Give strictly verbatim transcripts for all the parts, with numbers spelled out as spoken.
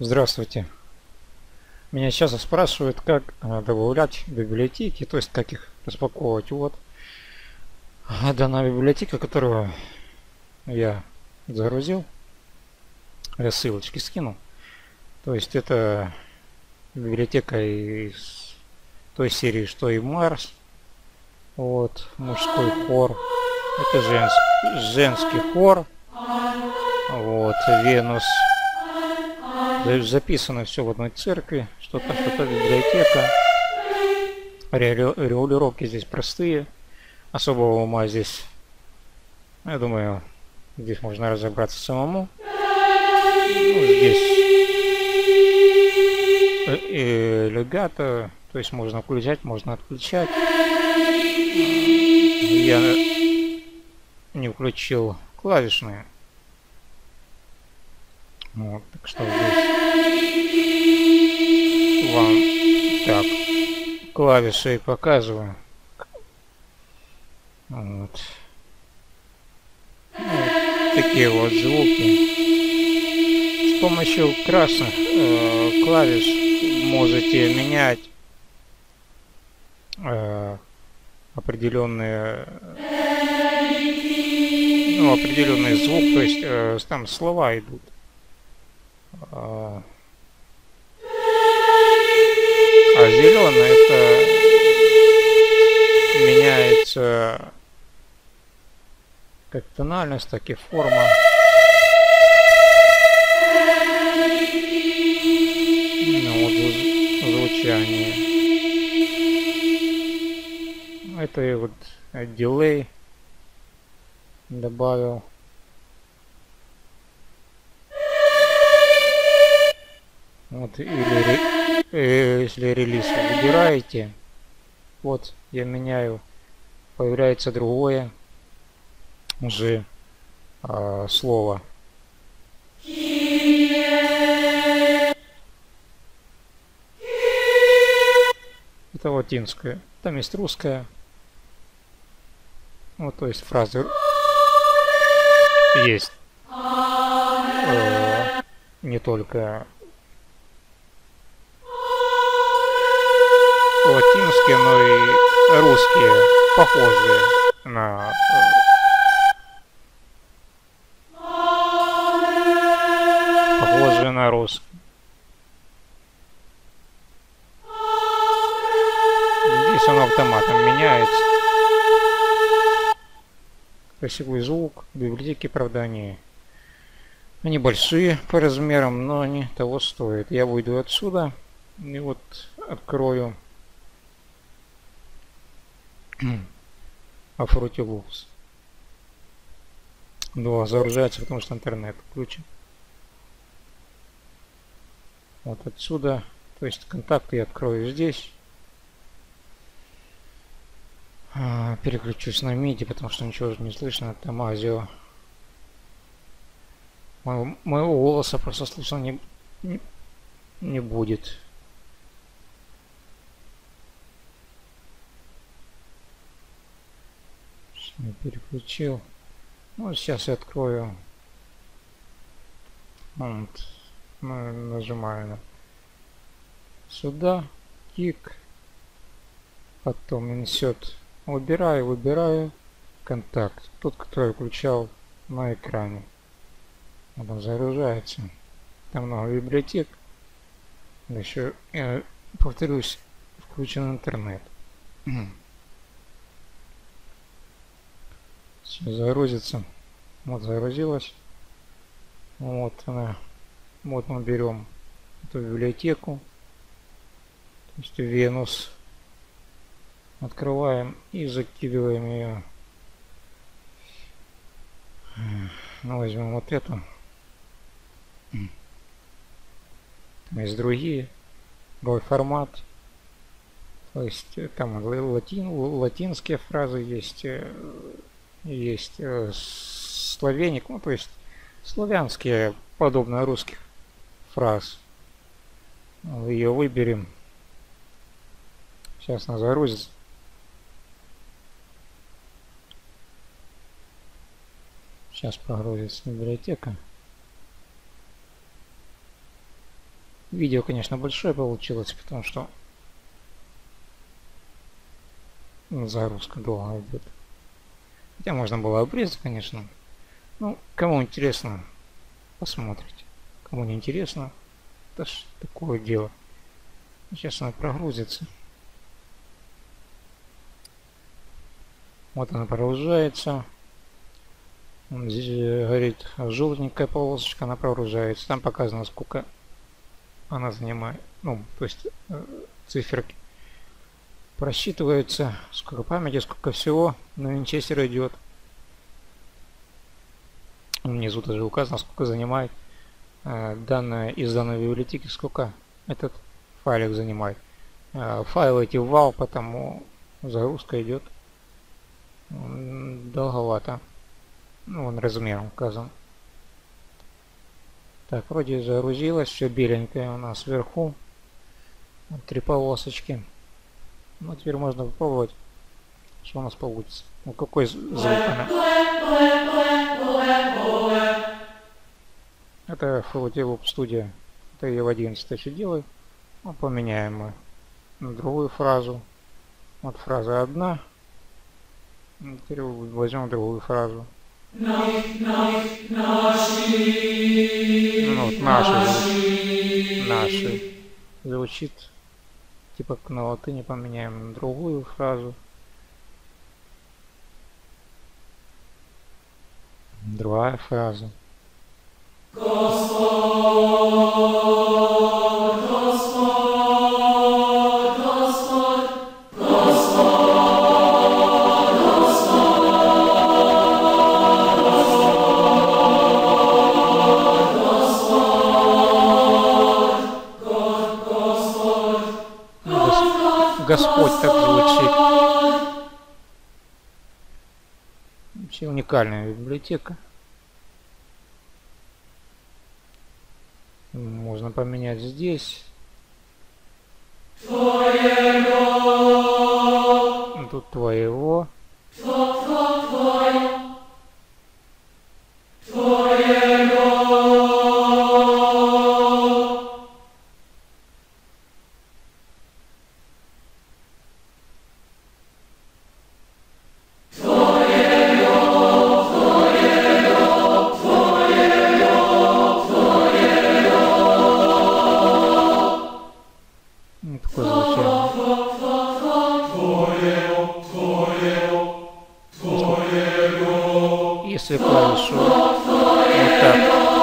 Здравствуйте. Меня часто спрашивают, как а, добавлять библиотеки, то есть как их распаковывать. Вот а, данная библиотека, которую я загрузил, я ссылочки скинул. То есть это библиотека из той серии, что и Марс. Вот, мужской хор. Это женский, женский хор. Вот, Венус. Записано все в одной церкви. Что-то, что-то библиотека. Регулировки здесь простые. Особого ума здесь, я думаю, здесь можно разобраться самому. Ну, здесь легато, то есть можно включать, можно отключать. Я не включил клавишные. Вот, так что здесь вам так клавиши показываю. Вот. Вот такие вот звуки. С помощью красных э, клавиш можете менять э, определенные, ну, определенный звук, то есть э, там слова идут. А, а зеленый это меняется как тональность, так и форма. Ну, вот звучание. Это и вот дилей добавил. Вот, или э, если релиз вы выбираете, вот я меняю, появляется другое уже э, слово. Это латинское, там есть русское. Вот, то есть фразы есть э, не только латинские, но и русские, похожие на похожие на русский. Здесь он автоматом меняется. Красивый звук. Библиотеки, правда, они, они большие по размерам, но они того стоят. Я выйду отсюда и вот открою а Fruity Loops. Да, загружается, потому что интернет включен. Вот отсюда, то есть контакты я открою здесь. А, переключусь на миди, потому что ничего не слышно. Там аудио. Моего, моего голоса просто слышно не, не, не будет. Я переключил. Ну, сейчас я открою. Вот. Нажимаю на сюда. Кик. Потом несет. Выбираю, выбираю контакт. Тот, который я включал на экране. Он загружается. Там много библиотек. Еще, я повторюсь, включен интернет. Все загрузится. Вот загрузилась. Вот она. Вот мы берем эту библиотеку. То есть Венус. Открываем и закидываем ее. Ну, возьмем вот эту. Там есть другие. Другой формат. То есть там латин, латинские фразы есть. Есть словеник. Ну, то есть славянские, подобно русских фраз. Ее выберем. Сейчас она загрузится. Сейчас прогрузится библиотека. Видео, конечно, большое получилось, потому что загрузка долго идет. Хотя можно было обрезать, конечно. Ну, кому интересно, посмотрите. Кому не интересно, это ж такое дело. Сейчас она прогрузится. Вот она прогружается. Здесь горит желтенькая полосочка, она прогружается. Там показано, сколько она занимает. Ну, то есть циферки просчитываются, сколько памяти, сколько всего на винчестер идет. Внизу даже указано, сколько занимает э, данная из данной библиотеки, сколько этот файлик занимает. Э, файлы эти вау, потому загрузка идет долговато. Ну, он размером указан. Так, вроде загрузилось, все беленькое у нас вверху. Вот три полосочки. Ну, теперь можно попробовать, что у нас получится. Ну, какой звук она? Это Fruity Loop Studio. Это я в одиннадцать еще делаю. Ну, поменяем мы на другую фразу. Вот фраза одна. Теперь возьмем другую фразу. Ну, вот наши звучит. Наши звучит. Типа на латыни поменяем на другую фразу. Другая фраза. Господь, Господь, Господь, Господь, Господь, Господь так звучит. Вообще уникальная библиотека. Можно поменять здесь. Твоего. Тут твоего. Твоего. Твоего. Если клавишу вот так.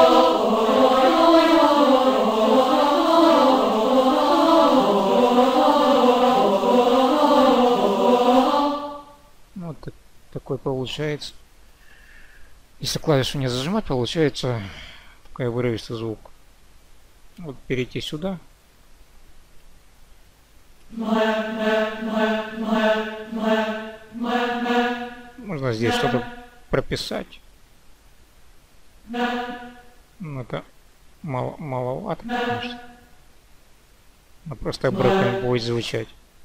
Вот так, такой получается. Если клавишу не зажимать, получается такой вырывистый звук. Вот перейти сюда. Можно здесь что-то прописать. Ну, это мало, маловато, конечно. Но просто обратно будет звучать.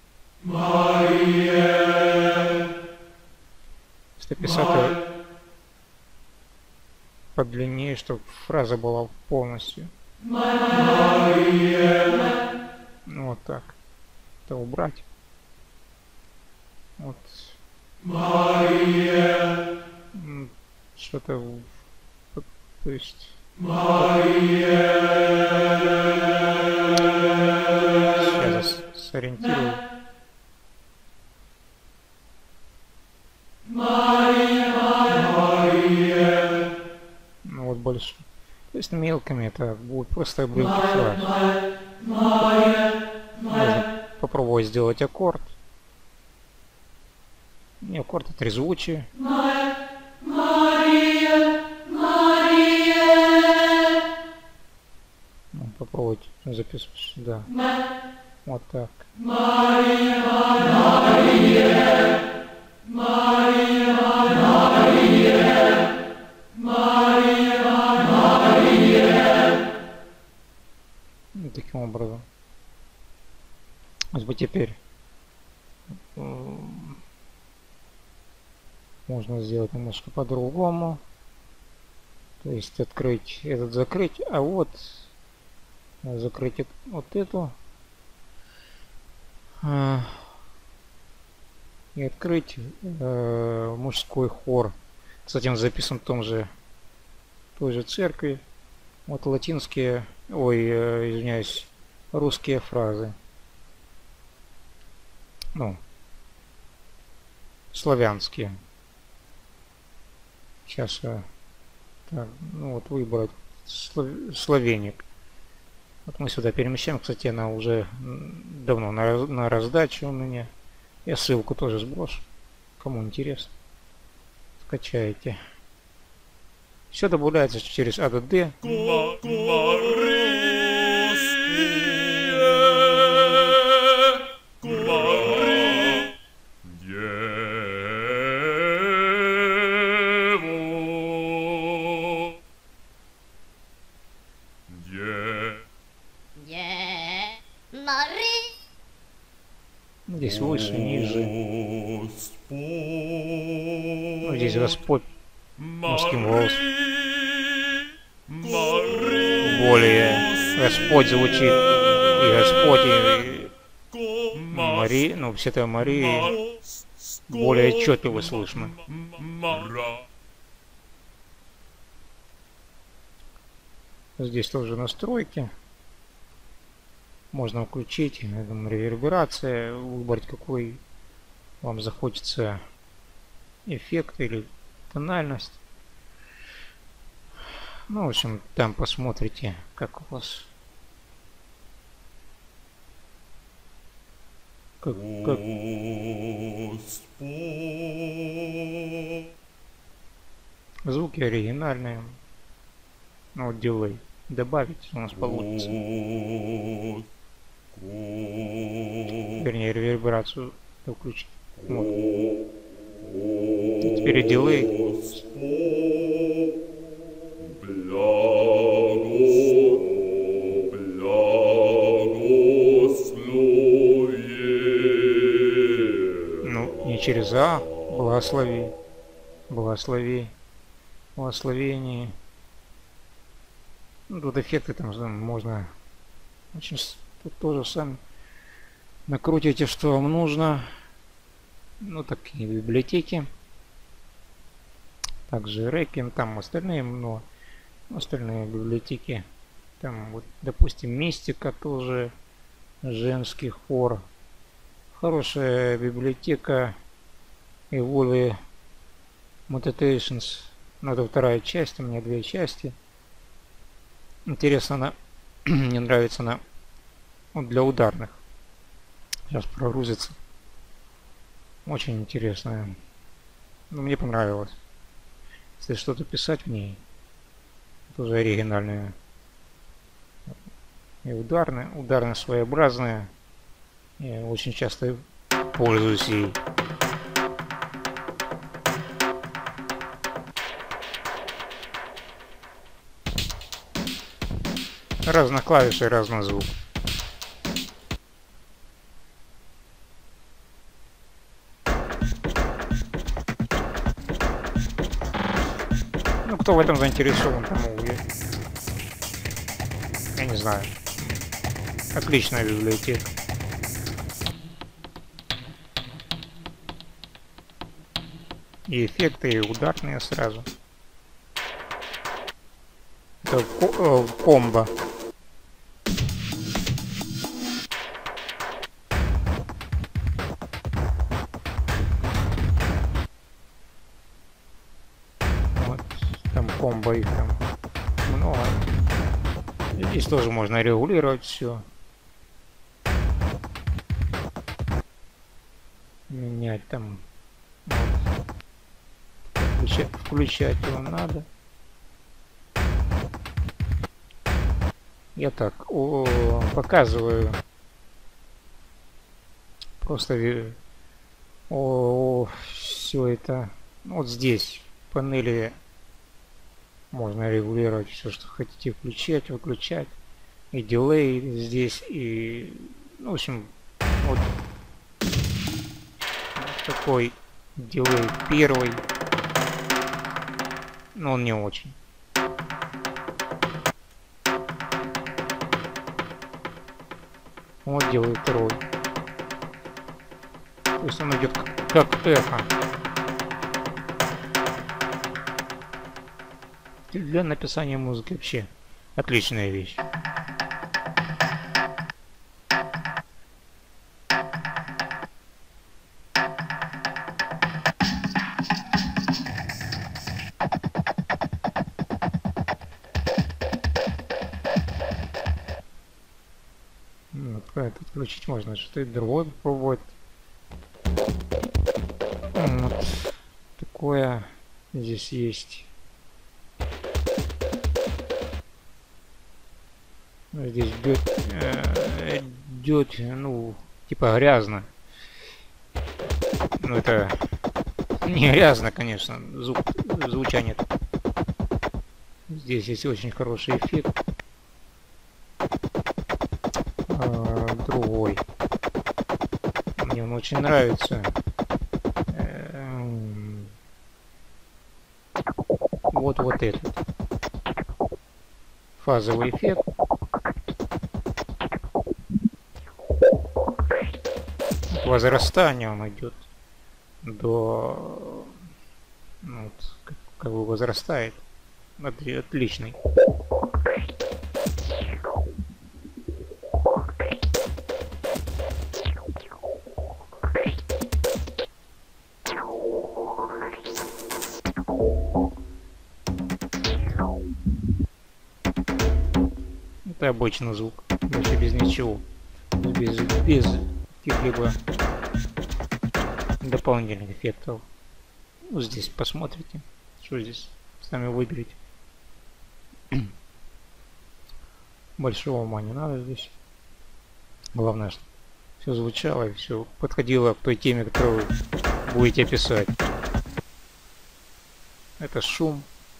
Если писать подлиннее, чтобы фраза была полностью. Вот так. Это убрать. Вот. Что-то, то есть. Сейчас сориентирую. Ну вот больше. То есть мелкими это будет просто обрывки фраз. Можно попробовать сделать аккорд. Не аккорд, а трезвучие. Ну, попробовать записать сюда. Вот так. Мария, Мария, Мария, Мария, Мария, Мария. Ну, таким образом. Вот теперь можно сделать немножко по-другому. То есть открыть этот, закрыть, а вот закрыть вот эту э, и открыть э, мужской хор. Кстати, он записан в том же той же церкви. Вот латинские, ой, э, извиняюсь, русские фразы. Ну, славянские. Сейчас я, так, ну вот выбрать слав, словеник. Вот мы сюда перемещаем. Кстати, она уже давно на, на раздаче у меня. Я ссылку тоже сброшу. Кому интересно, скачаете. Все добавляется через эй ди ди. Здесь выше, ниже. Ну, здесь Господь мужским голосом. Более Господь звучит. И Господь, и Мария, ну, все-то Марии более отчетливо слышно. Здесь тоже настройки. Можно включить, я думаю, реверберация, выбрать какой вам захочется эффект или тональность. Ну, в общем, там посмотрите, как у вас, как, как... звуки оригинальные. Ну, вот дилей добавить у нас получится. Вернее, реверберацию включить. Вот. И теперь дилей. Ну, не через А. Благослови. Благослови. Благословение. Ну, тут эффекты там можно очень... Тут тоже сами накрутите, что вам нужно. Ну, такие библиотеки. Также Requiem, там остальные, но остальные библиотеки. Там, вот, допустим, Мистика тоже, женский хор. Хорошая библиотека Evolve Meditations. Ну, это вторая часть, у меня две части. Интересно, она мне нравится она вот для ударных. Сейчас прогрузится. Очень интересная. Ну, мне понравилось. Если что-то писать в ней, тоже оригинальная. И ударная, ударная своеобразная. Я очень часто пользуюсь ей. Разных клавиш и разный звук. Ну, кто в этом заинтересован, тому я, я не знаю. Отличная библиотека. И эффекты, и ударные сразу. Это ко комбо. Комбо их там много. Здесь тоже можно регулировать все. Менять там. Включать, включать его надо. Я так о, показываю. Просто о, все это. Вот здесь в панели можно регулировать все, что хотите, включать, выключать. И дилей здесь, и, ну, в общем, вот такой дилей первый. Но он не очень. Вот делаю второй. То есть он идет как, как эхо. Для написания музыки вообще отличная вещь. Это отключить можно, что и другое попробовать. Вот такое здесь есть. Здесь бьет, э, идет, ну, типа грязно. Ну это не грязно, конечно, звук, звучание. Здесь есть очень хороший эффект. А, другой. Мне он очень нравится. Вот вот этот фазовый эффект. Возрастание он идет до, ну, вот, как, как бы возрастает. Отличный. Это обычный звук, вообще без ничего, без, без каких-либо дополнительных эффектов. Ну, здесь посмотрите, что здесь, сами выберите. Большого ума не надо здесь. Главное, чтобы все звучало и все подходило к той теме, которую вы будете описать. Это шум.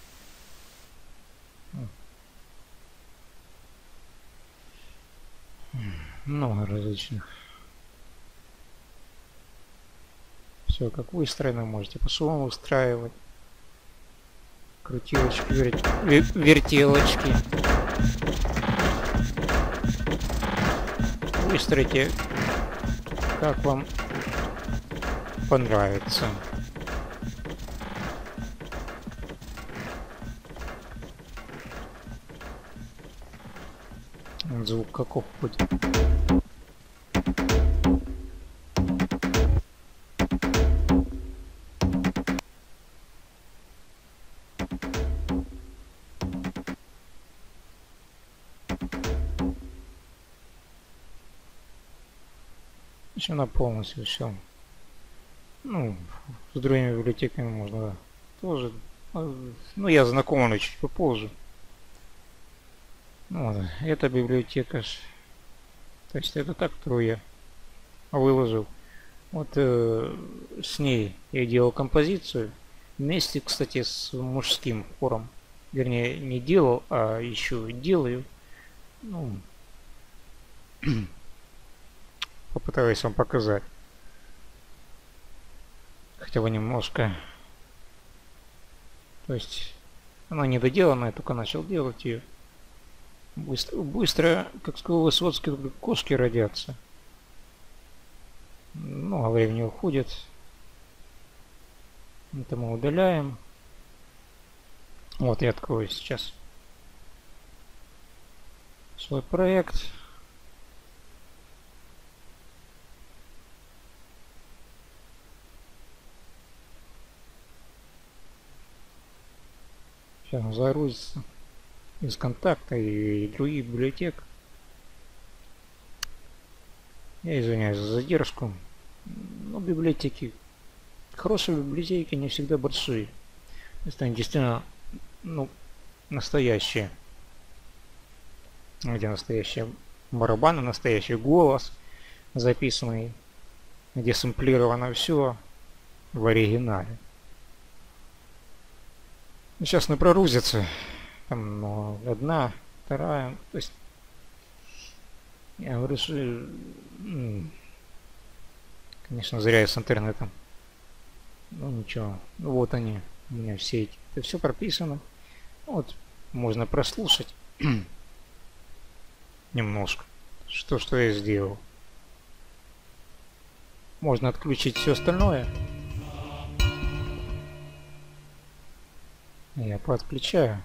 Много различных. Все как выстроено, можете по-своему устраивать. Крутилочки, вер... вертелочки. Выстройте, как вам понравится. Звук каков будет. Она полностью все. Ну, с другими библиотеками можно тоже. Ну, я знакомлю чуть попозже. Вот, эта библиотека. То есть это так, которую я выложил. Вот э, с ней я делал композицию. Вместе, кстати, с мужским хором. Вернее, не делал, а еще делаю. Ну, попытаюсь вам показать. Хотя бы немножко. То есть она не доделана, я только начал делать ее. Быстро, быстро, как сказал Высоцкий, кошки родятся. Много времени уходит. Это мы удаляем. Вот я открою сейчас свой проект. Сейчас он загрузится из контакта и других библиотек. Я извиняюсь за задержку. Но библиотеки, хорошие библиотеки не всегда большие. Это они действительно, ну, настоящие. Где настоящие барабаны, настоящий голос записанный, где сэмплировано все в оригинале. Сейчас не прогрузится. Там, ну, одна, вторая. То есть я говорю, что, конечно, зря я с интернетом. Ну ничего. Ну, вот они. У меня все эти. Это все прописано. Вот можно прослушать немножко. Что, что я сделал. можно отключить все остальное. Я подключаю.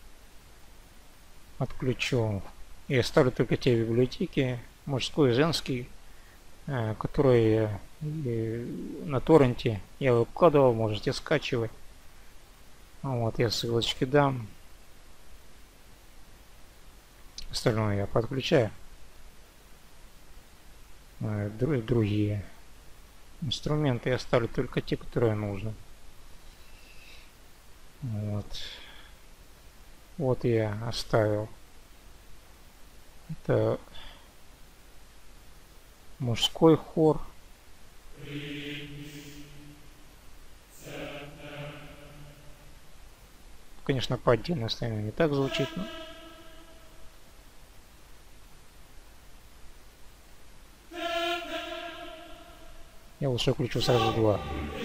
Отключу. И оставлю только те библиотеки, мужской и женский, которые на торренте я выкладывал, можете скачивать. Вот, я ссылочки дам. Остальное я подключаю. Другие инструменты я оставлю только те, которые нужны. Вот. Вот я оставил. Это мужской хор. Конечно, по отдельности не так звучит, но... Я лучше включу сразу два.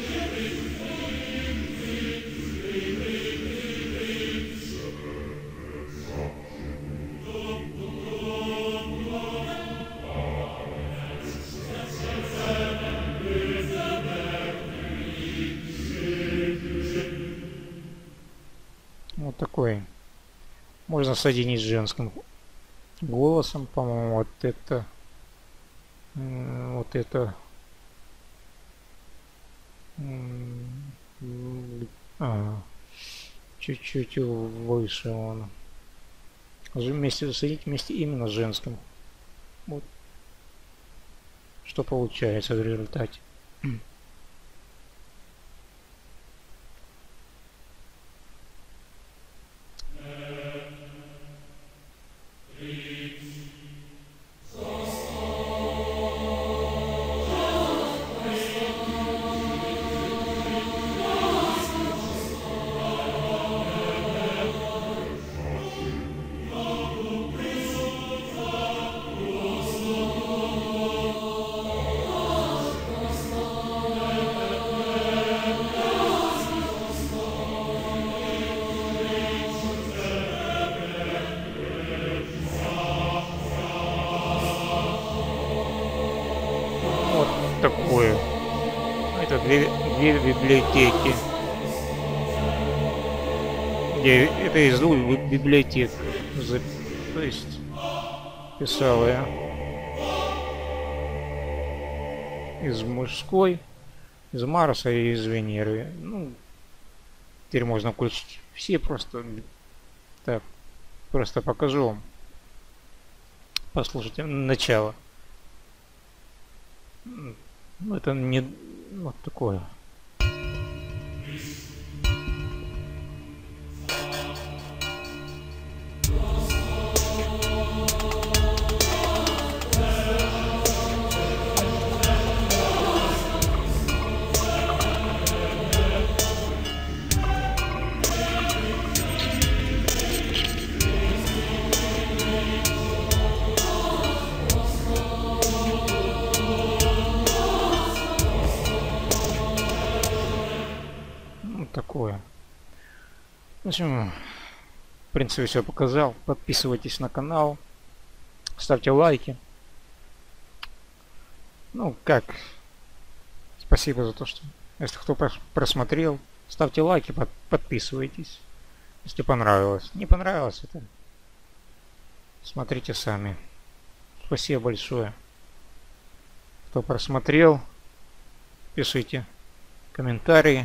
Вот такой. Можно соединить с женским голосом, по-моему, вот это, вот это, а, чуть-чуть выше он. Вместе соединить вместе именно с женским. Вот. Что получается в результате. Такое. Это две, две библиотеки. Я, это из двух библиотек. То есть писал я из мужской, из Марса и из Венеры. Ну, теперь можно включить все, просто так, просто покажу вам. Послушайте начало. Ну, это не вот такое. Такое. В общем, в принципе, все показал. Подписывайтесь на канал, ставьте лайки. Ну, как, спасибо за то, что, если кто просмотрел, ставьте лайки, под, подписывайтесь, если понравилось. Не понравилось, это смотрите сами. Спасибо большое, кто просмотрел. Пишите комментарии.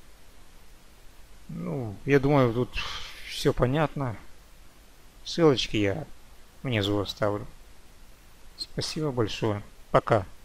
Ну, я думаю, тут все понятно. Ссылочки я внизу оставлю. Спасибо большое. Пока.